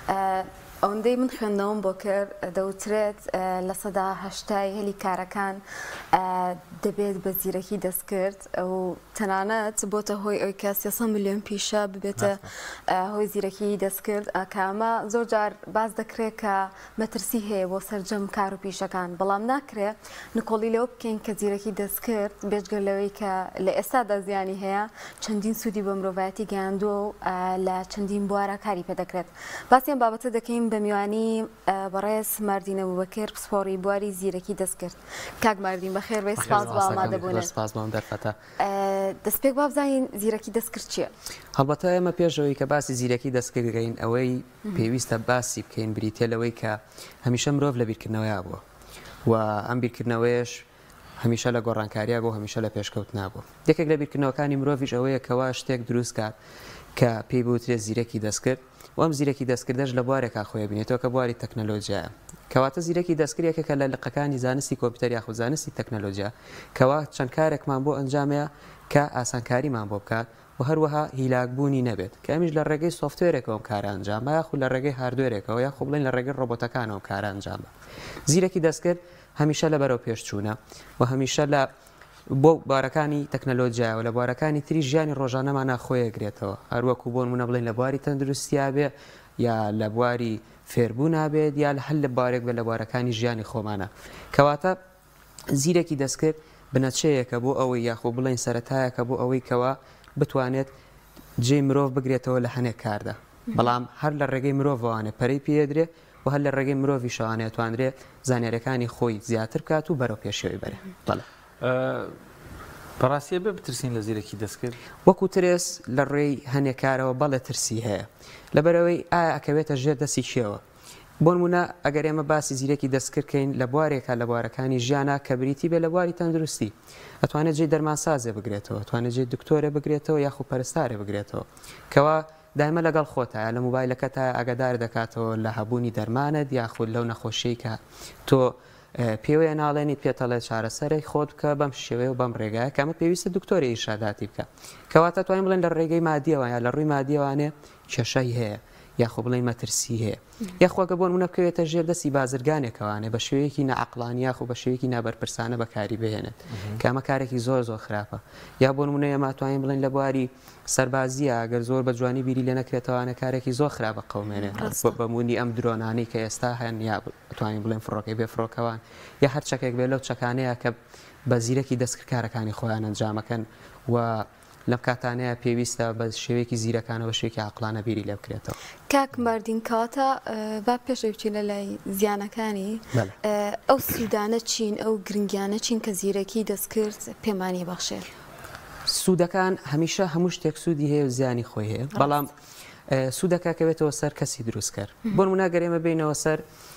ئەوەندەی من خوێندنەوەم بۆ کرد دەوترێت لە سەدا هەشتای هەلی کارەکان دەبێت بە زیرەکی دەستکرد و تەنانەت بۆتە هۆی ئەوی کە 300 ملیۆن پیشە ببێتە هۆی زیرەکی دەستکرد کامە زۆر جار باز دەکرێت کە مەترسی هەیە بۆ سەرجەم کار و پیشەکان بەڵام ناکرێت نکۆڵی لەوە بکەین کە زیرەکی دەستکرد بێژگەر لەوەی کە لە ئێستادا زیانی هەیە چەندین سوودی بە مرۆڤایەتی گەیاندووە و لە چەندین بوارە کاری پێ دەکرێت باسییان بابەتە دەکەین بە میوانی بەڕێز ماردینە بوبەکر پسپۆڕی بواری زیرەکی دەستکرد کاک ماردین بەخێر بێ سپاس بۆ ئامادەبوونت دەست پێک بابزانین زیرەکی دەستکرد چییە؟ هەڵبەتە ئێمە پێشەوەی کە باسی زیرەکی دەستکرد بگەین ئەوەی پێویستە باسی بکەین بریتە لەوەی کە هەمیشە مرۆڤ لە بیرکردنەوەیە بووە و ئەم بیرکردنەوەیش هەمیشە لە گۆڕانکاریە بۆ هەمیشە لە پێشکەوت نابوو یەکێک لە بیرکردنەوەکانی مرۆڤیش ئەوەیە کەوا شتێک دروست کات کە پێی بوترێت زیرەکی دەستکرد و ئەم زیرەکی دەستکردەش لە بوارێکا خۆی بینێتەوە کە بواری تەکنەلۆژیایە کەواتە زیرەکی دەستکردێکە لە لقەکانی زانستی کۆمپیوتەر یاخود زانستی تەکنەلۆژیا کەوا چەند کارێکمان بۆ ئەنجامەیە کە ئاسانکاریمان بۆ بکات و هەروەها هیلاکبوونی نەبێت کە ئەمیش لە ڕێگەی سۆفتوێرێکەوە کارە ئەنجامە یاخود لە ڕێگەی هاردوێرێکەوە یا خۆ بڵێن لە ڕێگەی ڕۆبۆتەکانەوە کارە ئەنجامە زیرەکی دەستکرد هەمیشە لە بەرەو پێشچوونە و هەمیشە لە بۆ بارەکانی تەکنەلۆژیایە و لە بارەکانی تری ژیانی ڕۆژانەمان ناخۆیەگرێتەوە هەروەکو بۆ نمونە بڵێن لە بواری تەندروستیا بێ یا لە بواری فێربوون نابێت یا هەل لە بارێک بێ لە بارەکانی ژیانی خۆمانە کەواتە زیرەکی دەستکرد بنەچەیەکە بۆ ئەوەی یاخۆ بڵێن سەرەتایەکە بۆ ئەوەی کەوا بتوانێت جێی مرۆڤ بگرێتەوە لە هەنێک کاردا بەڵام هەر لە ڕێگەی مرۆڤوانێ پەرەی پێدرێ و هەر لە ڕێگەی مرۆڤی شەوانێت توانرێت زانیاریەکانی خۆی زیاتر کات و بەرەو پێشەوەی بەرێ بەڵێ بەڕاستیە بێ بترسین لە زیرەکی دەستکرد وەکو ترس لە ڕێی هەنێکارەوە بەڵێ ترسی هەیە لەبەرەوەی ئایا ئەکەوێتە ژێر دەستی کێوە بۆ نمونە ئەگەر ئێمە باسی زیرەکی دەستکردکەین لە بوارێکە لە بوارەکانی ژیانە کە بریتی بێ لە بواری تەندروستی ئەتوانێت جێی دەرمانسازێ بگرێتەوە توانێت جێی دکتۆرە بگرێتەوە یاخو پەرستارێ بگرێتەوە کەوا دایمە لەگەڵ خۆتە لە موبایلەکەتە ئاگادار دەکاتەوە لە هەبوونی دەرمانت یاخود لەو نەخۆشیی کە تۆ پێوەیە ناڵێنیت پێتەڵێت چارەسەرێک خۆت بکە بەم شێوەیە و بەم ڕێگایە کەمە پێویستە دکتۆری ئیشاداتی بکە کەواتە توانین بڵێن لە ڕێگەی مادیەوە یا لە ڕووی مادیەوانێ کێشەی هەیە یاخۆ بڵێن مەترسی هەیە یاخواگە بۆ نمونە بکەوێتە ژێر دەستی بازرگانێکەوانێ بە شێوەیەکی نەعەقڵانی یاخۆ بە شێوەیەکی نابەرپرسانە بەکاری بهێنێت کە ئەمە کارێکی زۆر زۆر خراپە یا بۆ نمونە ئێمە توانین بڵێن لە بواری سەربازیە ئەگەر زۆر بە جوانی بیری لێ نەکرێتەوەوانە کارێکی زۆر خراپە قەومێنێت بەمونی ئەم درۆنانەی کە ئێستا هەن یا توانین بڵێن فڕۆکەی بێ فڕۆکەوان یا هەر چەکێک بێت لەو چەکانەیە کە بە زیرەکی دەستکردکارەکانی خۆیان ئەنجامەکەن و لەم کاتانەیە پێویستە بە شێوەیەکی زیرەکانەوە شێکی عەقڵانە بیری لێ بکرێتەوە کاک ماردین کەواتە با پێشەوەی بچینە لای زیانەکانی ئەو سوودانە چین ئەو گرنگیانە چین کە زیرەکی دەستکرد پێمانی بەخشێت سوودەکان هەمیشە هەموو شتێک سوودی هەیە و زیانی خۆی هەیە بەڵام سوودەکەوێتەوە سەر کەسی دروست کرد بۆ نمونە گەرێمە بینەوە سەر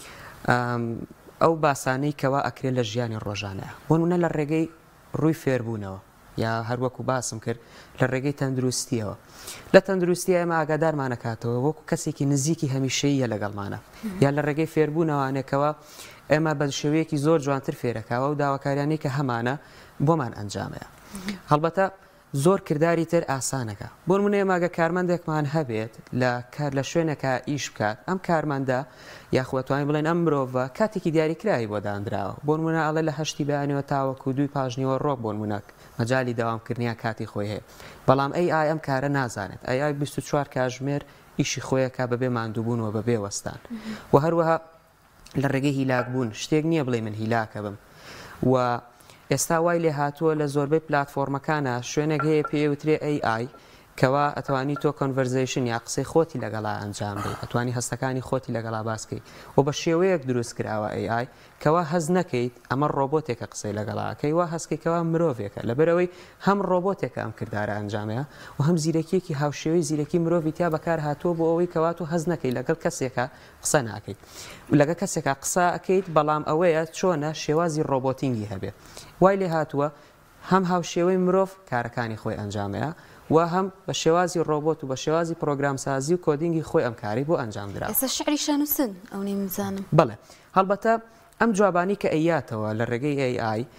ئەو باسانەی کەوا ئەکرێت لە ژیانی ڕۆژانەیە بۆ نمونە لە ڕێگەی ڕووی فێربوونەوە یا هەروەکو باسم کرد لە ڕێگەی تەندروستیەوە لە تەندروستی ئێمە ئاگادارمانەکاتەوە وەکو کەسێکی نزیکی هەمیشەیە لەگەڵمانە یا لە ڕێگەی فێربوونەوانێکەوە ئێمە بە شێوەیەکی زۆر جوانتر فێرەکەوە و داواکاریانەی کە هەمانە بۆمان ئەنجامەیە هەڵبەتە زۆر کردداری تر ئاسانەکە بۆ نمونە ئێماگە کارمەندێکمان هەبێت لە شوێنەکە ئیش بکات ئەم کارمەندە یاخواتوانین بڵێن ئەم مرۆڤە کاتێکی دیاریکراوی بۆ دانراوە بۆ نمونە ئەڵێ لە هەشتی بەیانەوە تاوەکو دوی پاژنیەوە ڕۆک بۆ نمونە مەجای داوامکردنیە کاتی خۆی هەیە بەڵام ئەی ئەم کارە نازانێت ئەی 24 کاتژمێر ئیشی خۆیەکە بەبێ ماندووبوونەوە بەبێ وەستان و هەروەها لە ڕێگەی هیلاکبوون شتێک نییە بڵێ من هیلاکە بم و ئێستا وای لێ هاتووە لە زۆربەی پلاتفۆرمەکانە شوێنێک هەیە پێوترێ AI کەوا ئەتوانی تۆ کۆنڤەرزیشن یا قسەی خۆتی لەگەڵا ئەنجام بدەیت ئەتوانی هەستەکانی خۆتی لەگەڵا باسکەیت و بە شێوەیەک دروست کراوە AI کەوا هەز نەکەیت ئەمە ڕۆبۆتێکە قسەی لەگەڵاکەی وا هەستکەیتەوە مرۆڤێکە لەبەرەوەی هەم ڕۆبۆتێکە ئەم کردارە ئەنجامەیە و هەم زیرەکیەکی هاوشێوەی زیرەکی مرۆڤی تیا بەکار هاتووە بۆ ئەوەی کەوا تۆ هەز نەکەی لەگەڵ کەسێکە قسە ناکەیت لەگە کەسێکە قسە ئەکەیت بەڵام ئەوەیە چۆنە شێوازی ڕۆبۆتینگی هەبێت وای لێ هاتووە هەم هاوشێوەی مرۆڤ کارەکانی خۆی ئەنجامەیە و هەم بە شێوازی ڕۆبۆت و بە شێوازی پرۆگرامسازی و کۆدینگی خۆی ئەم کاری بۆ ئەنجام درا ئێستا شعری شانووسن ئەو نێمزانم بڵێ هەڵبەتە ئەم جوابانی کە ئەیاتەوە لە ڕێگەی AI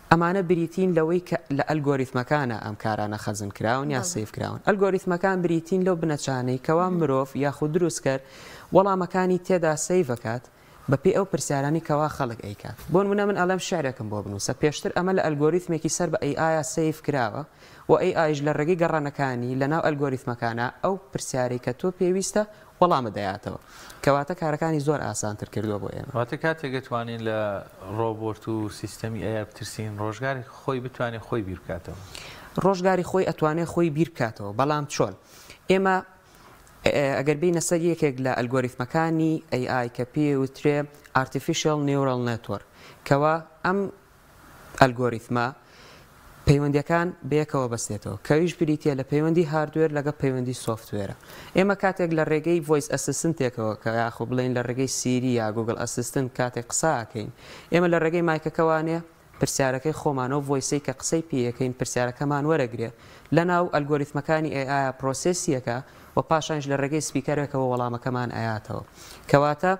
ئەمانە بریتین لەوەی کە لە ئەلگۆریتمەکانە ئەم کارانە خەزم کراون یا سیف کراون. ئەلگۆریتمەکان بریتین لەو بنەچانەی کەوا مرۆڤ یاخود دروست کرد وەڵامەکانی تێدا سیڤەکات بەپێی ئەو پرسیارانی کەوا خەڵک ئەیکات. بۆ نمونە من ئەڵێم شعرێکم بۆ بنووسە پێشتر ئەمە لە ئەلگۆریتمێکی سەر بە AI سیف کراوە و AIش لە ڕێگەی گەڕانەکانی لەناو ئەلگۆریتمەکانە ئەو پرسیارەی کە تۆ پێویستە وەڵامە دەیاتەوە کەواتە کارەکانی زۆر ئاسانتر کردووە بۆ ئێمە. واتە کاتێک دەتوانین لە ڕۆبۆت و سیستەمی ئەیە بترسین ڕۆژگاری خۆی بتوانێت خۆی بیر بکاتەوە. ڕۆژگاری خۆی ئەتوانێت خۆی بیر بکاتەوە بەڵام چۆن؟ ئێمە ئەگەر بینە سەر یەکێک لە ئەلگۆریتمەکانی AI کە پێوترێ Artificial Neural Network کەوا ئەم ئەلگۆریتمە پەیوەندیەکان بەیەکەوە بەستێتەوە کەویش بریتە لە پەیوەندی هاردوێر لەگە پەیوەندی سۆفتوێرە. ئێمە کاتێک لە ڕێگەی ڤۆیس ئەسیستنتێکەوە کە یاخۆ بڵێن لە ڕێگەی سیری یا گوگل ئەسیستنت کاتێک قساکەین ئێمە لە ڕێگەی مایکەکەوانێ پرسیارەکەی خۆمانەوە ڤۆیسەی کە قسەی پێیەکەین پرسیارەکەمان وەرەگرێ لەناو ئەلگۆریتمەکانی AI پرۆسسیەکە و پاشانش لە ڕێگەی سپیکەرێکەوە وەڵامەکەمان ئاياتەوە کەواتە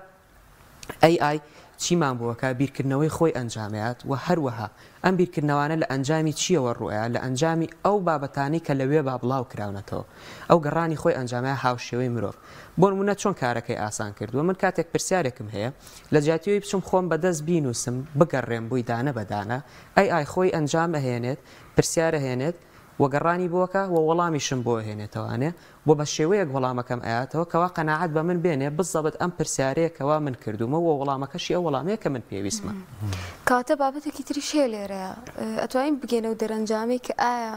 AI چیمان بووەکە بیرکردنەوەی خۆی ئەنجامات و هەروەها ئەم بیرکردنەوانە لە ئەنجامی چیەوە ڕوئە لە ئەنجامی ئەو بابەتانی کە لەوێ با بڵاو کراونەتەوە ئەو گەڕانی خۆی ئەنجامە هاوشێوەی مرۆڤ. بۆ نمونە چۆن کارەکەی ئاسان کردووە من کاتێک پرسیارێکم هەیە لە جیاتیەوەی بچم خۆم بەدەست بینوسم بگەڕێم بووی دانە بەدانە AI خۆی ئەنجام ئەهێنێت پرسیارە هێنێت وەگەڕانی بۆکە و وەڵامیشم بۆ هێنێتەوانێ بۆ بە شێوەیەک وەڵامەکەم ئاياتەوە کەوا قەناعەت بە من بێنێ بزەبت ئەم پرسیارەیەکەوە من کردومە و وەڵامەکەشی ئەو وەڵامەیە کە من پێویستمە. کاتە بابەتێکی تری شێ لێرەیە ئەتوانین بگەینە و دەرەنجامی کە ئایا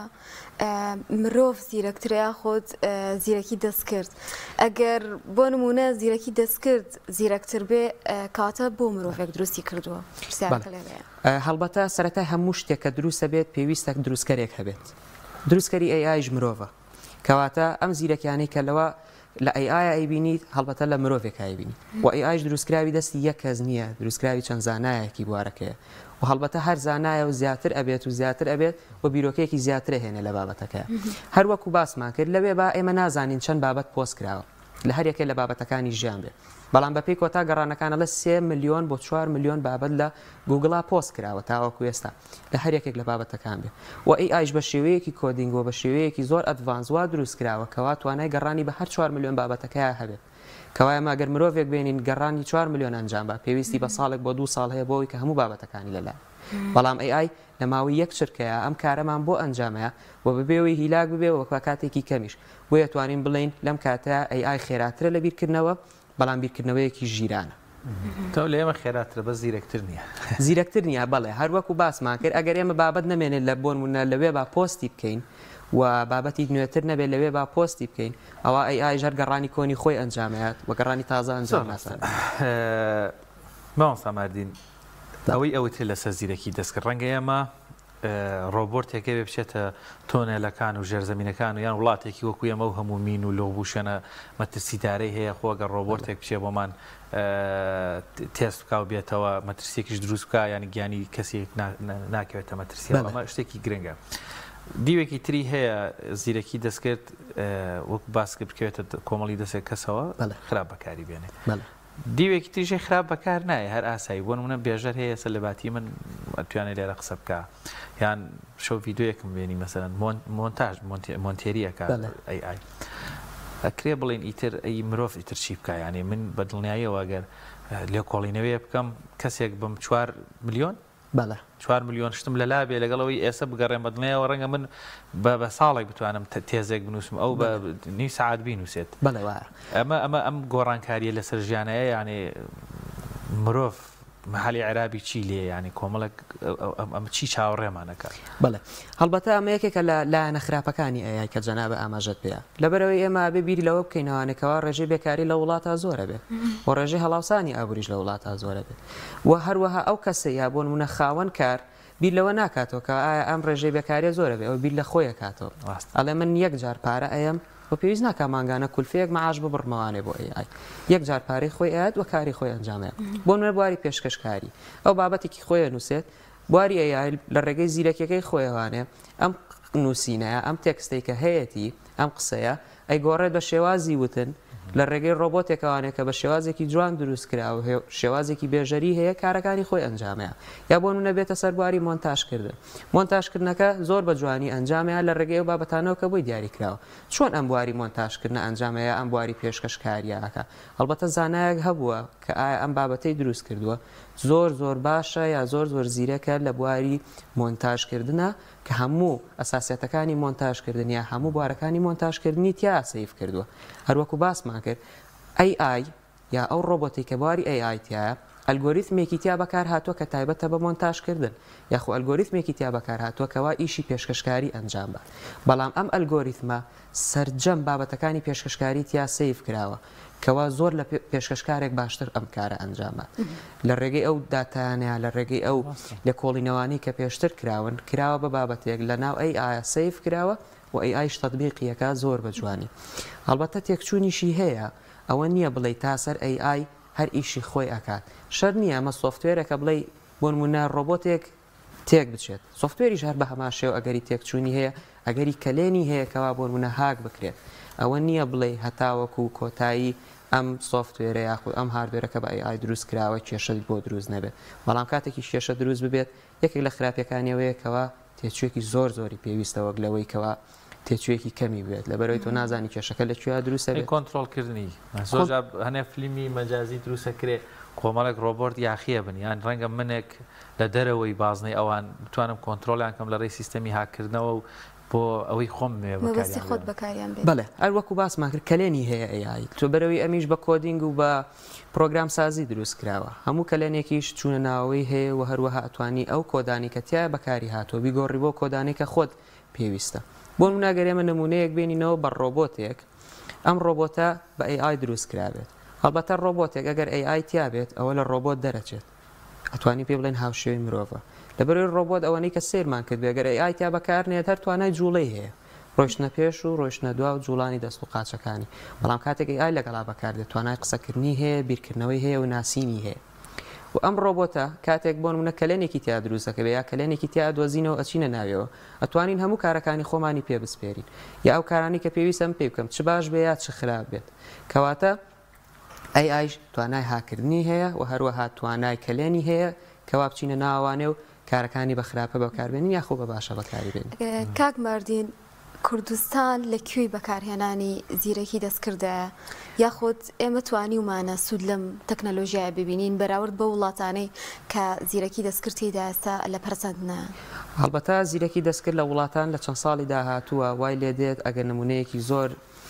مرۆڤ زیرەکتریا خۆت زیرەکی دەست کرد ئەگەر بۆ نمونە زیرەکی دەست کرد زیرەکتر بێ کاتە بۆ مرۆڤێک دروستی کردووە پرسیارەکە لێرەیە. هەڵبەتە سەرەتای هەموو شتێک کە دروستە بێت پێویستە دروستکەرێک هەبێت. دروستکەری AIش مرۆڤە کەواتە ئەم زیرەکیانەی کە لەوە لە AI ئەیبینیت هەڵبەتە لە مرۆڤێک ئایبینی و AIش دروستکراوی دەستی یەک کەس نییە دروستکراوی چەند زانایەکی بوارەکەیە و هەڵبەتە هەر زانایە و زیاتر ئەبێت و زیاتر ئەبێت و بیرۆکەیەکی زیاتر هێنێ لە بابەتەکە. هەروەکو باسمان کرد لەوێ با ئێمە نازانین چەند بابەت پۆست کراوە لە هەر یەکێ لە بابەتەکانی ژیان بێت بەڵام بەپێی کۆتا گەڕانەکانە لە 3 ملیۆن بۆ 4 ملیۆن بابەت لە گوگڵا پۆست کراوە تاوەکو ئێستا لە هەر یەکێک لە بابەتەکان بێت و AIش بە شێوەیەکی کۆدینگ و بە شێوەیەکی زۆر ئەدڤانسوا دروست کراوە کەوا توانای گەڕانی بە هەر 4 ملیۆن بابەتەکەیە هەبێت کەوایە ماگەر مرۆڤێک بێنین گەڕانی 4 ملیۆن ئەنجام بە پێویستی بە ساڵێک بۆ 2 ساڵ هەیە بۆەوەی کە هەموو بابەتەکانی لەلای بەڵام AI لە ماوەی یەک چرکەیە ئەم کارەمان بۆ ئەنجامەیە و ببێەوەی هیلاک ببێ و وەک کاتێکی کەمیش بۆ یەتوانین بڵین لەم کاتە AI خێراترە لە بیرکردنەوە بەڵام بیرکردنەوەیەکی ژیرانە. تۆ لە ئێمە خێراترە بە زیرەکتر نییە زیرەکتر نییە بەڵێ هەروەکو باسمان کرد ئەگەر ئێمە بابەت نەمێنێت لە بۆنمونە لەوێ با پۆستی بکەین و بابەتی نوێتر نەبێت لەوێ با پۆستی بکەین ئەوە AI ژەر گەڕانی کۆنی خۆی ئەنجامات و گەڕانی تازە ئەنجام ناسان. ماوە ساماردین ئەوەی ئەوتر لەسەر زیرەکی دەستکرد ڕەنگە ئێمە ڕۆبۆرتێکە بێ بچێتە تۆنێلەکان و ژێرزەمینەکان و یان وڵاتێکی وەکو ئەمە و هەموو مین و لۆبووشێنە مەترسیدارەی هەیە خۆگە ڕۆبۆرتێک بچێ بۆمان تێست بکە و بێتەوە مەترسیێکیش دروست بکە ینی گیانی کەسێک ناکەوێتە مەترسی ئەمە شتێکی گرنگە. دیوێکی تری هەیە زیرەکی دەستکرد وەک باسکە بکەوێتە کۆمەڵی دەستێک کەسەوە خراپ بەکاری بێنێ. دیوێکی تریژێ خراپ بەکار نایە هەر ئاسایی بۆ نمونە بێژەر هەیە سەر لەباتی من توانێت لێرە قسە بکە یان شەو ڤیددیۆیەکم بێنی مەسەرەن مۆنتاژ مۆنتێریەکە AI ئەکرێ بڵێن ئیتر ئەی مرۆڤ ئیتر چی بکە یانێ من بە دڵنیاییەوە ئەگەر لێ کۆڵینەوەیە بکەم کەسێک بم 4 ملیۆن 4 ملیۆن شتم لەلا بێ لەگەڵەوەی ئێستا بگەڕێن بە دڵنیایەوە ڕەنگە من بە ساڵێک بتوانم تێزێک بنووسم ئەو بە نی سعات بینوسێت ئەمە ئەم گۆڕانکاریە لەسەر ژیانەیە یانێ مرۆڤ محلی عرابی چی لێ ینی کۆمەڵک ئەم چی چاوەڕێمانەکە. بڵێ هەڵبەتە ئەمە یەکێکە لە لایەنە خراپەکانی AI کە جەنابە ئاماژەت پێە لەبەرەوەی ئێمە بێ بیری لەوە بکەینەوەنێکەوە ڕێژەی بێکاری لە وڵاتە زۆرە بێت و ڕێژەی هەڵاوسانی ئابووریش لە وڵاتە زۆرە بێت و هەروەها ئەو کەسە یا بۆ نمونە خاوەن کار بیر لەوە ناکاتەوە کە ئایا ئەم ڕێژەی بێکاریە زۆرە بێت ئەو بیر لە خۆی کاتەوە ئەڵێ من یەک جار پارە ئەم و پێویست ناکە ماگانە کولفەیەک مەعاش ببڕمەوانێ بۆ AI یەک جار پارەی خۆی ئاات و کاری خۆی ئەنجامەیە بۆ نوێ بواری پێشکەشکاری ئەو بابەتێکی خۆیە نووسێت بواری AI لە ڕێگەی زیرەکیەکەی خۆیەوانێ ئەم نووسینەیە ئەم تێکستەی کە هەیەی ئەم قسەیە ئەی گۆڕێت بە شێوازی وتن لە ڕێگەی ڕۆبۆتێکەوانێک کە بە شێوازێکی جوان دروست کرا و شێوازێکی بێژەری هەیە کارەکانی خۆی ئەنجامەیە یا بۆ نمونە بێتە سەرباری مۆنتاژکردن مۆنتاژکردنەکە زۆر بە جوانی ئەنجامەیە لە ڕێگەی و بابەتانەوە کە بۆی دیاری کراوە چۆن ئەم بواری مۆنتاژکردن ئەنجامەیە ئەم بواری پێشکەشکاریەکە هەڵبەتە زانایەک هەبووە کە ئایا ئەم بابەتەی دروست کردووە زۆر باشە یا زۆر زیرەکە لە بواری مۆنتاژکردنە کە هەموو ئەساسیەتەکانی مۆنتاژکردن یا هەموو بوارەکانی مۆنتاژکردنی تیا سەیف کردووە هەروەکو باسمان کرد AI یا ئەو ڕۆبۆتی کە بواری AI تایە ئەلگۆریتمێکی تیا بەکار هاتووە کە تایبەتە بە مۆنتاژکردن یاخو ئەلگۆریتمێکی تیا بەکار هاتووە کەوا ئیشی پێشکەشکاری ئەنجام بە بەڵام ئەم ئەلگۆریتمە سەرجەم بابەتەکانی پێشکەشکاری تیا سەیف کراوە کەوا زۆر لە پێشکەشکارێک باشتر ئەم کارە ئەنجامە لە ڕێگەی ئەو داتانەیە لە ڕێگەی ئەو لە کۆڵینەوانی کە پێشتر کراوە بە بابەتێک لە ناو AI سەیف کراوە و AI تەطبیقیەکە زۆر بە جوانی هەڵبەتە تێکچوونیشی هەیە ئەوە نییە بڵێ تا سەر AI هەر ئیشی خۆی ئەکات شەر نییە ئەمە سۆفتوێرەکە بڵێ بۆ نمونە ڕۆبۆتێک تێک بچێت سۆفتوێریش هەر بە هەماشێو ئەگەری تێکچوونی هەیە ئەگەری کەلێنی هەیە کەوا بۆ نمونە هاک بکرێت ئەوە نییە بڵێ هەتاوەکو کۆتایی ئەم سۆفتوێرە یاخود ئەم هاردوێرەکە بە AI دروست کراوە کێشەی بۆ دروست نەبێت بەڵام کاتێکی کێشە دروست ببێت یەکێک لە خراپیەکانیەوەیەکەوە تێچوێکی زۆری پێویستە وەک لەوەی کەوا تێچوێکی کەمی بێت لەبەرەوەی تۆ نازانی کێشەکە لەکوێ دروستە کۆنتترۆلکردنی زۆر هەنێ فیلمی مەجازی دروستەکرێ کۆمەڵێک ڕۆبۆرت یاخیە بن یان ڕەنگە منێک لە دەرەوەی بازنەی ئەوان بتوانم کۆنتترۆلیان کەم لە ڕێی سیستەمی هاکردنەوە و بۆ ئەوەی خۆم خۆت بەکاریان بێت بەڵێ هەروەکو باسمان کرد کەلێنی هەیە AI تۆ بەرەوەی ئەمیش بە کۆدینگ و بە پرۆگرام سازی دروست کراوە هەموو کەلێنێکیش چوونە ناوەوەی هەیە و هەروەها ئەتوانی ئەو کۆدانی کە تیا بەکاری هاتووە بیگۆڕی بۆ کۆدانی کە خۆت پێویستە بۆ ناگەرێمە نمونەیەک بێنینەوە بە ڕۆبۆتێک ئەم ڕۆبۆتە بە AI دروست کرابێت هەڵبەتە ڕۆبۆتێک ئەگەر AI تیا بێت ئەوە لە ڕۆبۆت دەرەچێت ئەتوانی پێ بڵێن هاوشێوی مرۆڤە لەبەرەوەی ڕۆبۆت ئەوەی کە سێرمان کرد بێگەر AI تیا بەکارنێت هەر توانای جوڵەی هەیە ڕۆشنە پێش و ڕۆشنە دوا و جوڵانی دەست و قاچەکانی بەڵام کاتێک AI لەگەڵا بەکاردێت توانای قسەکردنی هەیە بیرکردنەوەی هەیە و ناسینی هەیە و ئەم ڕۆبۆتە کاتێک بۆ نمونە کەلێنێکی تیا دروستەکە بێ یا کەلێنێکی تیا دۆزینەوە ئەچینە ناویەوە ئەتوانین هەموو کارەکانی خۆمانی پێ بسپێرین یا ئەو کارانی کە پێویستم پێ بکەم چ باش بێ یا چ خراپ بێت کەواتە AI توانای هاکردنی هەیە و هەروەها توانای کەلێنی هەیە کەوا بچینە ناوانێ و کارەکانی بە خراپە بەکاربێنین یاخۆ بە باشە بەکاریبێن کاک ماردین کوردستان لەکوێی بەکارهێنانی زیرەکی دەستکردە یاخود ئێمە توانی ومانە سوود لەم تەکنەلۆژیای ببینین بەراورد بە وڵاتانەی کە زیرەکی دەستکردی داستا لە پەرزەندنە هەڵبەتە زیرەکی دەستکرد لە وڵاتان لە چەند ساڵی داهاتووە وای لێ دێت ئەگەر نمونەیەکی زۆر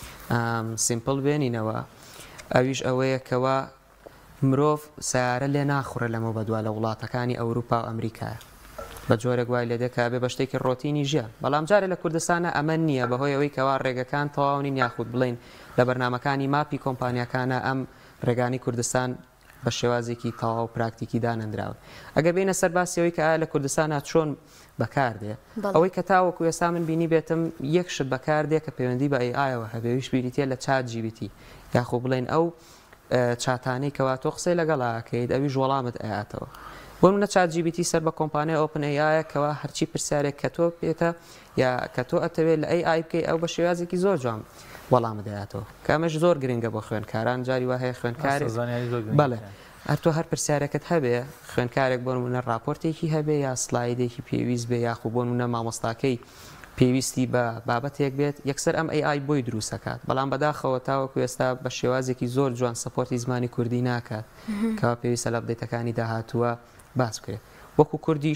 سیمپڵ بێنینەوە ئەویش ئەوەیە کەوا مرۆڤ سیارە لێ ناخورە لەمە بەدوا لە وڵاتەکانی ئەوروپا و ئەمریکا بە جۆرە گوای لێ دەکا بێ بە شتێکی ڕۆتینی ژیان بەڵام جارێ لە کوردستانە ئەمە نییە بەهۆی ئەوەی کەوا ڕێگەکان تەواونین یاخود بڵین لە بەرنمەکانی ماپی کۆمپانیەکانە ئەم ڕێگانی کوردستان بە شێوازێکی تەواو پراکتیکی دانەندراون ئەگە بینە سەر باسیەوەی کە ئایا لە کوردستانە چۆن بەکاردێ ئەوەی کە تاوەکو ئێستا من بینی بێتم یەک شت بەکاردێ کە پەیوەندی بە AIەوە هەبێویش بیریتە لە ChatGPT یاخۆ بڵێن ئەو چاتانەی کەوا تۆ قسەی لەگەڵاکەیت ئەویش وەڵامت ئااتەوە بۆ منە ChatGPT سەر بە کۆمپانیای OpenAI کەوا هەرچی پرسیارێک کە تۆ پێێتە یا کە تۆ ئەتەوێت لە AI بکەی ئەو بە شێوازێکی زۆر جوان وەڵامە دەیاتەوە کامەش زۆر گرنگە بۆ خوێنکاران جاری وا هەیە خوێنکارێک بەڵێ هەر تۆ هەر پرسیارەکەت هەبێ خوێنکارێک بۆ نمونە راپۆرتێکی هەبێ یا سلایدێکی پێویست بێ یاخو بۆ نمونە مامۆستاکەی پێویستی بە بابەتێک بێت یەکسەر ئەم AI بۆی دروستەکات بەڵام بەداخەوە تاوەکو ئێستا بە شێوازێکی زۆر جوان سەپۆرتی زمانی کوردی ناکات کەوا پێویستە لە ئەپدەیتەکانی داهاتووە باس بکرێت وەکو کوردیش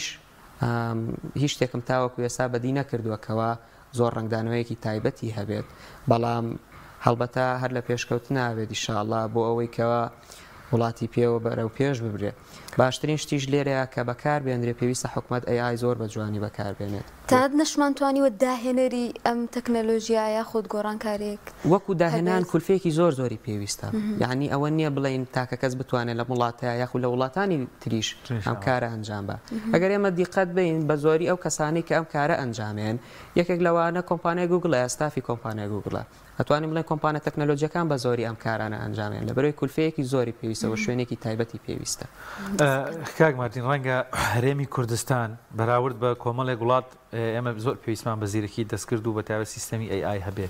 هیچ شتێکم تاوەکو ئێستا بەدی نەکردووەکەوە زۆر ڕنگدانەوەیەکی تایبەتی هەبێت بەڵام هەڵبەتە هەر لە پێشکەوت ناوێت ئینشاءڵڵا بۆ ئەوەی کەوا وڵاتی پێوە بەرەو پێش ببرێت باشترین شتیش لێرەیە کە بەکار بێنرێ پێویستە حکومەت AI زۆر بە جوانی بەکاربێنێت تا نەشمانتوانیوە داهێنەری ئەم تەکنەلۆژیایە خۆت گۆڕانکارێک وەکو داهێنان کولفێکی زۆری پێویستە یعنی ئەوە نییە بڵین تاکە کەس بتوانێت لە وڵاتەیە یاخود لە وڵاتانی تریش ئەم کارە ئەنجام بە ئەگەر ئێمە دیقەت بین بە زۆری ئەو کەسانی کە ئەم کارە ئەنجامێن یەکێک لەوانە کۆمپانیای گوگڵە ئەستافی کۆمپانیای گوگڵە ئەتوانین بڵێن کۆمپانە تەکنەلۆجیەکان بە زۆری ئەم کارانە ئەنجامیان لە بەرەوەی کولفەیەکی زۆری پێویستە بە شوێنێکی تایبەتی پێویستە. کاک مارتین ڕەنگە هەرێمی کوردستان بەراورد بە کۆمەڵێک وڵات ئێمە زۆر پێویستمان بە زیرەکی دەستکرد و بە تایبەت سیستەمی AI هەبێ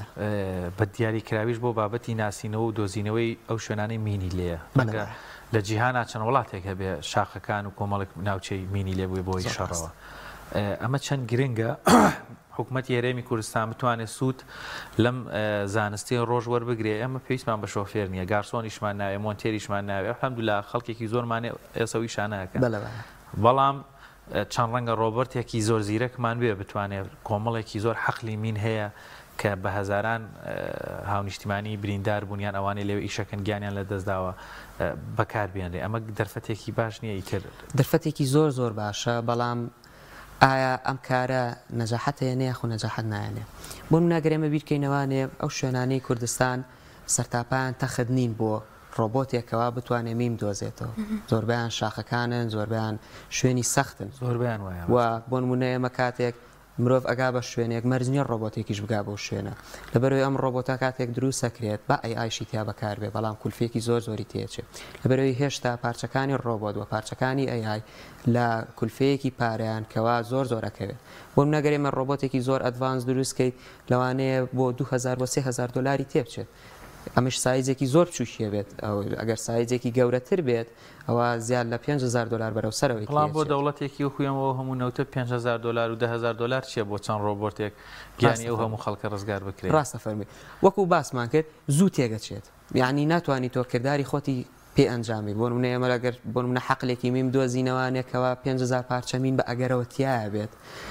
بە دیاریکراویش بۆ بابەتی ناسینەوە و دۆزینەوەی ئەو شوێنانەی مینی لێیە. لە جیهانا چەند وڵاتێک هەبێ شاخەکان و کۆمەڵێک ناوچەی مینی لێ بووێ بۆی شەڕەوە. ئەمە چەند گرنگە حکوومەتی هەرێمی کوردستان بتوانێت سوود لەم زانستی ڕۆژ وەربگرێ. ئەمە پێویستمان بە شۆفێر نییە، گارسۆنیشمان ناوێ، مۆنتێریشمان ناوێ، ئەلحەمدولیلا خەڵکێکی زۆرمانێ ئێسەویشان ناکەن. بەڵام چەند ڕەنگە ڕۆبەرتێکی زۆر زیرەکمان بێ بتوانێت کۆمەڵێکی زۆر حەقلی مین هەیە کە بە هەزاران هاونیشتیمانی بریندار بوونیان ئەوانەی لێوە ئیشەکەن گیانیان لە دەستداوە بەکاربێنرێ. ئەمە دەرفەتێکی باش نییە ئیتر دەرفەتێکی زۆر باشە، بەڵام ئایا ئەم کارە نەجاحەت هەیە یاخو نەجاحەت نایەنێ. بۆ ناگەرێمە بیرکەینەوانێ ئەو شوێنانەی کوردستان سەرتاپیان تەخت نین بۆ ڕۆبۆتێکەوە بتوانێت میم دۆزێتەوە. زۆربیان شاخەکانن، زۆربیان شوێنی سەختن، زۆربیان وایە و بۆ نمونە ئێمە کاتێک مرۆڤ ئەگا بە شوێنێک مەرجنیە ڕۆبۆتێکیش بگا بۆ شوێنە، لەبەرەوەی ئەم ڕۆبۆتە کاتێک دروست سەکرێت بە ئایشی تیا بەکاربێ، بەڵام کولفێکی زۆری تێچێت. لەبەرەوەی هێشتا پارچەکانی ڕۆبۆت و پارچەکانی AI لە کولفەیەکی پارەیان کەوا زۆرەکەوێت. بۆ نەگەرێمە ڕۆبۆتێکی زۆر ئەدڤانس دروستکەیت لەوانەیە بۆ 2000 بۆ 3000 دلاری تێبچێت. ئەمەش سایزێکی زۆر بچووشیە بێت، ئەگەر سایزێکی گەورەتر بێت ئەوە زیاد لە 5000 دلار بەرەو سەرەوەی. بەڵام بۆ دەوڵەتێکی وەکوێمەوە هەموو نەوتە 5000 دلار و 10000 دلار چیە بۆ چەند ڕۆبۆتێک گیانی ئەو هەموو خەڵکە ڕزگار بکرێت؟ ڕاستە فەرمی وەکو باسمان کرد زوو تێگەچێت، یعنی ناتوانانی تۆ کردداری خۆتی پێ ئەنجامی. بۆ نمونە ئێمە ئەگەر بۆ نمونە حەقلێکی میم دۆزینەوانێکەوە 5000 پارچە مین بە ئەگەرەوە تایە بێت،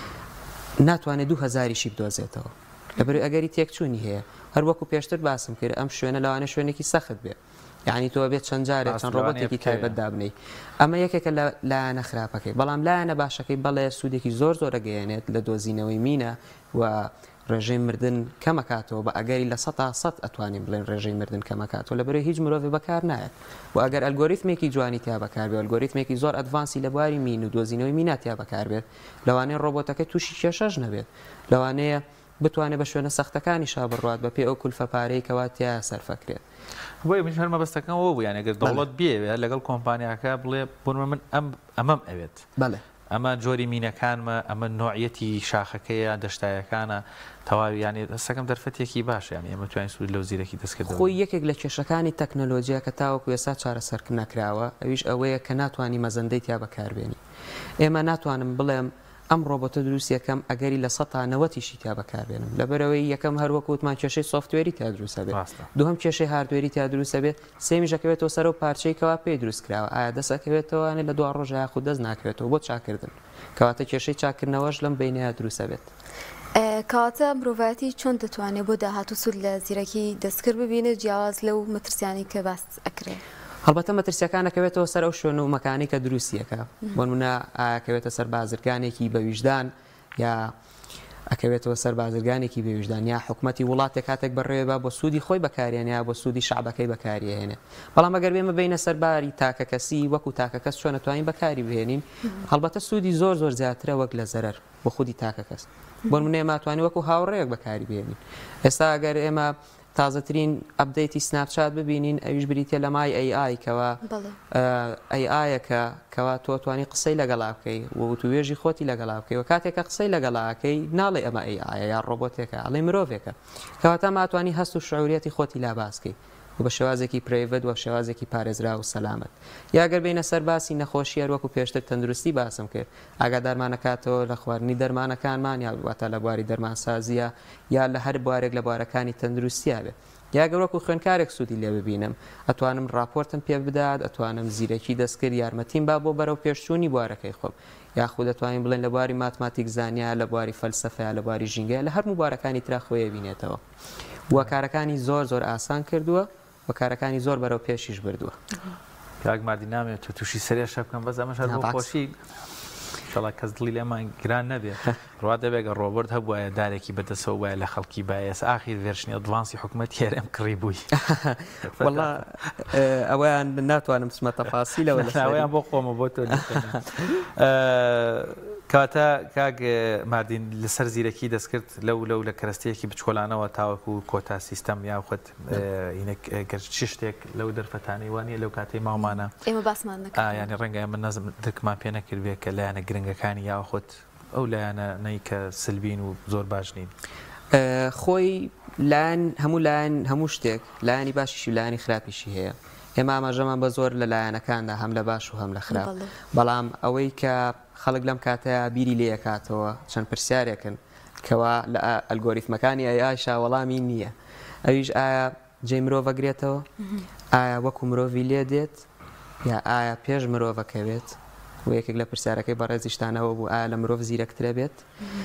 ناتوانێت 2000 بدۆزێتەوە، لەبەرەوەی ئەگەری تێکچوونی هەیە. هەر وەکو پێشتر باسم کرد ئەم شوێنە لەوانە شوێنێکی سەخت بێ، یعنی تۆ بێت چەند جارێک چەند ڕۆبۆتێکی تایبەت دابنەی. ئەمە یەکێکە لە لایەنە خراپەکەی، بەڵام لایەنە باشەکەی بەڵێ سوودێکی زۆر گەیەنێت لە دۆزینەوەی مینە و ڕێژەی مردن کەمەکاتەوە. بە ئەگەری لە 100% ئەتوانین بڵێن ڕێژەی مردن کەمەکاتەوە، لەبەرەوەی هیچ مرۆڤ بەکار نایەت. و ئەگەر ئەلگۆریتمێکی جوانی تیا بەکاربێت، ئەلگۆریتمێکی زۆر ئەدڤانسی لە بواری مین و دۆزینەوەی مینا تیا بەکاربێت، لەوانەیە ڕۆبۆتەکە تووشی کێشەش نەبێت، لەوانەیە بتوانێت بە شوێنە سەختەکانی شابڕات بە پێ ئەو کولفە پارەی کەوا تیا سەرفەکرێت. بۆی من هەرمە بەستەکەمەوە بوو، یانە ئەگەر دەوڵەت بێوێت لەگەڵ کۆمپانیاکە بڵێ بۆنمە من ئەمەم ئەوێت، ئەمە جۆری مینەکانمە، ئەمە نوعیەتی شاخەکەیە دەشتایەکانە، تەواوی یانی دەستەکەم دەرفەتێکی باشە، یانی ئەمە توانین سوود لەو زیرەکی دەستکردەوە. خۆی یەکێک لە کێشەکانی تەکنەلۆجیا کە تاوەکو ئێستا چارەسەر نەکراوە ئەویش ئەوەیە کە ناتوانانی مەزەندەی تیا بەکاربێنی. ئێمە ناتوانم بڵێم ئەم ڕۆبۆتە دروست یەکەم ئەگەری لە 90 تا بەکاربێنم، لەبەرەوەی یەکەم هەروەکوتمان کێشەی سۆفتوێری تا دروستە بێت، دووەم کێشەی هاردوێری تا دروستە بێت، سێمیشەکەوێتەوە سەر و پارچەیەکەوە پێی دروست کراوە، ئایا دەسەکەوێتەوەوانێت لە دو ڕۆژ یاخود دەست ناکەوێتەوە بۆ چاکردن، کەواتە کێشەی چاکردنەوەش لەم بینەیە دروستە بێت. کەواتە مرۆڤایەتی چۆن دەتوانێت بۆ داهاتوو سوود لە زیرەکی دەستکرد ببینێت جیاواز لەو مەترسیانی کە باس ئەکرێت؟ هەڵبەتە مەترسیەکانەکەوێتەوە سەر ئەو شوێن و مەکانی کە دروستیەکە، بۆ نمونە ئاکەوێتە سەر بازرگانێکی بەویژدان یا ئەکەوێتەوە سەر بازرگانێکی بێویژدان یا حکوومەتی وڵاتێک کاتێک بەڕێوە بۆ سوودی خۆی بەکارێنیا بۆ سوودی شعبەکەی بەکارهێنێ. بەڵام ئەگەر بێمە بینە سەرباری تاکە کەسی وەکو تاکە کەس چۆن نەتوانین بەکاری بهێنین، هەڵبەتە سوودی زۆر زیاترە وەک لە زەرەر بۆ خودی تاکە کەس. بۆ نمونە ئێمە توانین وەکو هاوڕێیەک بەکاری بهێنین. ئێستا ئەگەر ئێمە تازەترین ئەپدەیتی سناپچات ببینین ئەویش بریتە لە مای AI کەوا AIەکە کەوا تۆ توانی قسەی لەگەڵا بکەی و توێژی خۆتی لەگەڵا بکەی و کاتێکە قسەی لەگەڵاکەی ناڵێ ئەمە AI یا ڕۆبۆتێکە ئەڵێ مرۆڤێکە، کەواتە ماتوانی هەست و شعوریەتی خۆتی لا باسکەی و بە شێوازێکی پرایڤەت و شێوازێکی پارێزرا و سەلامەت. یاگەر بینە سەر باسی نەخۆشی وەکو پێشتر تەندروستی باسم کرد، ئاگادارمانەکاتەوە لە خواردنی دەرمانەکانمان یا واتە لە بواری دەرمانسازیە یا لە هەر بوارێک لە بوارەکانی تەندروستیە بێت. یاگەر وەکو خوێنکارێک سوودی لێ ببینم، ئەتوانم راپۆرتم پێ بدات، ئەتوانم زیرەکی دەستکرد یارمەتیم با بۆ بەرەو پێشچوونی بوارەکەی خۆم، یاخود دەتوانین بڵێن لە بواری ماتماتیک زانیا، لە بواری فەلسەفە، لە بواری ژینگە، لە هەر مبارەکانی ترا خۆی بینێتەوە. وە کارەکانی زۆر ئاسان کردووە و کارەکانی زۆر بەرەو پێشیش بردووە. کاک مادی نامێت تۆ تووشی سەرێشە بکەم بەس ئەمەش هەر بۆ خۆشی شڵا کەس دڵی لێمان گران نەبێت. ڕوا دەبێگە ڕۆبرت هەبووایە دارێکی بەدەسەوە وایە لە خەڵکی باەس ئاخیر ڤێرشنی ئەدڤانسی حکوومەتی هێرم کڕی بووی. وەڵا ئەوەیان ناتوانم سمە تەفاسیلەوە ئەویان بۆ خۆمە بۆ تۆ. کاتە کاک ماردین لەسەر زیرەکی دەستکرد لەو لە کەرەستەیەکی بچکۆلانەوە تاوەکو کۆتا سیستەم یاخود چ شتێک لەو دەرفەتانی وانە لەو کاتەی ماڵمانە ئێمە باسمان نەکرد ینی ڕەنگە ئەمە نەزم دکمان پێ نەکردوێت کە لایەنە گرنگەکانی یاخود ئەو لایەنە نەی کە سلبین و زۆر باش نین خۆی لایەن هەموو شتێک لایەنی باشیشی و لایەنی خراپیشی هەیە ئێمە ئاماژەمان بە زۆر لە لایەنەکاندا هەم لە باش و هەم لە خراپ بەڵام ئەوەی کە خەڵک لەم کاتەیە بیری لێ یەکاتەوە چەند پرسیارێکن کەوا لە ئەلگۆریتمەکانی ئایشا وەڵامی نییە ئەویش ئایا جێی مرۆڤەگرێتەوە ئایا وەکو مرۆڤی لێ دێت یا ئایا پێش مرۆڤەکەوێت و یەکێک لە پرسیارەکەی بەڕێزیشتانەوە بوو ئایا لە مرۆڤ زیرەکترە بێت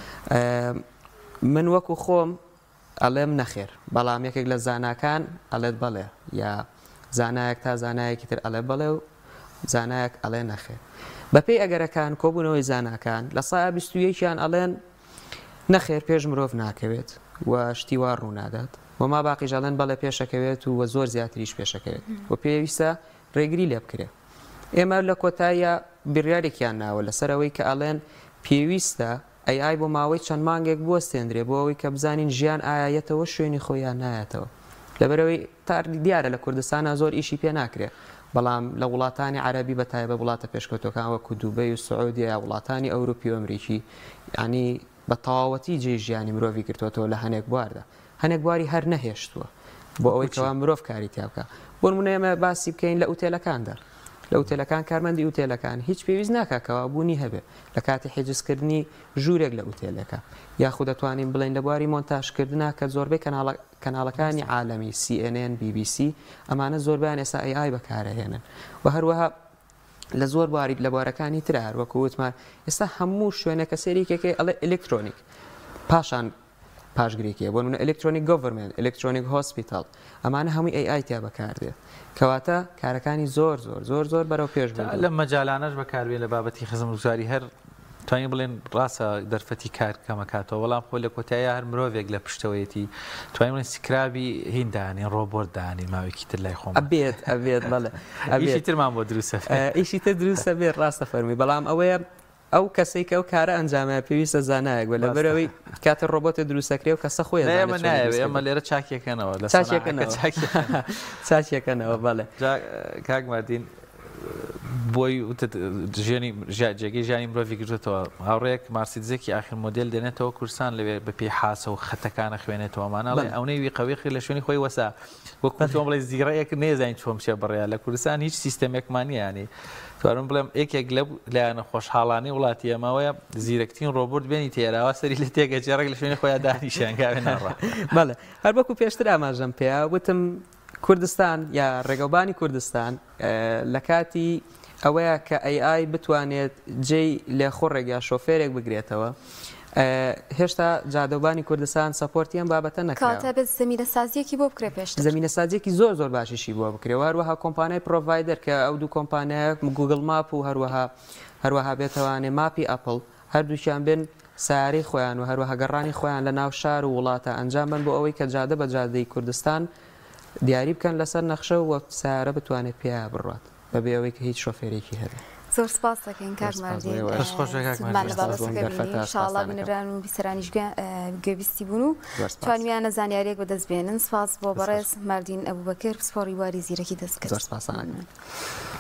من وەکو خۆم ئەڵێم نەخێر بەڵام یەکێک لە زاناکان ئەڵێت بەڵێ یا زانایەک تا زانایەکی تر ئەڵێ بەڵێ و زانایەک ئەڵێ نەخێر بەپێی ئەگەرەکان کۆبوونەوەی زاناکان لە سایە 21یان ئەڵێن نەخێر پێش مرۆڤ ناکەوێت و شتی وا ڕوونادات وما باقیش ئەڵێن بەڵێ پێشەکەوێت و زۆر زیاتریش پێشەکەوێت و پێویستە ڕێگری لێ بکرێت ئێمە لە کۆتاییە بڕیارێکیان ناوە لەسەرەوەی کە ئەڵێن پێویستە ئەی بۆ ماوەی چەند مانگێک بوەستێنرێ بۆ ئەوەی کە بزانین ژیان ئایەتەوە شوێنی خۆیان نایەتەوە لەبەرەوەی تا دیارە لە کوردستانە زۆر ئیشی پێ ناکرێت بەڵام لە وڵاتانی عەرەبی بەتایبە وڵاتە پێشکەوتەکان وەکو دووبەی و سعودی یا وڵاتانی ئەوروپی و ئەمریکی ینی بە تەواوەتی جێی ژیانی مرۆڤی کردوێتەوە لە هەنێک بواردا هەنێک بواری هەر نەهێشتووە بۆ ئەوەی کەوا مرۆڤ کاری تیا بکە بۆ نمونە ئێمە باسی بکەین لە ئوتێلەکاندا لە ئوتێلەکان کارمەندی ئوتێلەکان هیچ پێویست ناکاکەوە بوونی هەبێ لە کاتی حیجزکردنی ژوورێک لە ئوتێلەکە یاخود دەتوانین بڵین لە بواری مۆنتاژکردنا کە زۆربەی کەناڵەکانی عالەمی CNN BBC ئەمانە زۆربیان ئێستا AI بەکارەهێنن و هەروەها لە زۆر بواری لە بوارەکانی تر هەر وەکو وتمان ئێستا هەموو شوێنەکە سەریکێکی ئەڵێ ئەلکترۆنیک پاشان پاشگریکیە بۆ منە ئەلکترۆنیک گۆڤەرمنت ئەلکترۆنیک هۆسپیتال ئەمانە هەمووی AI تیا بەکاردێت کەواتە کارەکانی زۆر بەرەو پێش لە مەجالانەش بەکاربێت لە بابەتی خزمگوزاری هەر توانین بڵێن ڕاستە دەرفەتی کار کەمەکاتەوە وەڵام خۆ لە کۆتاییە هەر مرۆڤێک لە پشتەوەیەتی توانین بڵێن سکرابی هیندانین ڕۆبۆت دانین ماوەیەکی تر لای خۆم ئەبێت بەڵێ ئیشی ترمان بۆ دروستە ئیشی تر دروستە بێت ڕاستە فەرمی بەڵام ئەوەیە ئەو کەسێک کە ئەو کارە ئەنجامە پێویستە زانایەک بە لەبەرەوەی کاتە ڕۆبۆتە دروستەکرێ و کەسە خۆی ئێمە لێرە چاکیەکەنەوە لە چاکیەکەنەوە بەڵێ کاک ماردین بۆی ژێنی جێگەی ژیانی مرۆڤی گرتوێتەوە هاوڕێک مارسیدزێکی آخر مۆدل دێنێتەوە کورسان لەوێ بە پێی حاسە و خەتەکانە خوێنێتەوە ماناڵێ ئەوەی وی قەوێخی لە شوێنی خۆی وەسا وەکو تۆم بڵێ زیرەیەک نێزانین چۆم شێ بڕێ لە کوردستان هیچ سیستەمێکمانیانی توانم بڵێم یەکێک لە لایەنە خۆشحاڵانی وڵاتی ئەمەوەیە زیرەکترین ڕۆبۆت بێنی تێراوە سەری لە تێگە جێڕێک لە شوێنی خۆیان دانیشیانگاوێ ناڕە بەڵێ هەر وەکو پێشتر ئاماژەم پێیا وتم کوردستان یا ڕێگەوبانی کوردستان لە کاتی ئەوەیە کە AI بتوانێت جێی لێ خۆڕێک یا شۆفێرێک بگرێتەوە هێشتا جادەوبانی کوردستان سەپۆرتیان بابەتە نەکراوە بێت زمینە سازیەکی بۆ بکرێ پێشتر زمینە سازیەکی زۆر باشیشی بووە بکرێەوە هەروەها کۆمپانیای پرۆڤایدەر کە ئەو دوو کۆمپانیایە گوگل ماپ و هەروەها بێتەوانێ ماپی ئەپڵ هەردووشیان بن ساری خۆیان و هەروەها گەڕانی خۆیان لە ناو شار و وڵاتە ئەنجام بن بۆ ئەوەی کە جادە بە جادەی کوردستان دیاری بکەن لەسەر نەخشە و سارە بتوانێت پێیا بڕات بەبێ ئەوەی کە هیچ شۆفێرێکی هەبێت زۆر سپاس دەکەین کاک ماردین انشاءالله بنران و بیسەرانیش گوێبیستی بوون و توانیانە زانیاریەک بەدەست بێنن سپاس بۆ بەڕێز ماردین ئەبوبەکر سپۆڕی واری زیرەکی دەست کرد. زۆر سپاسانە.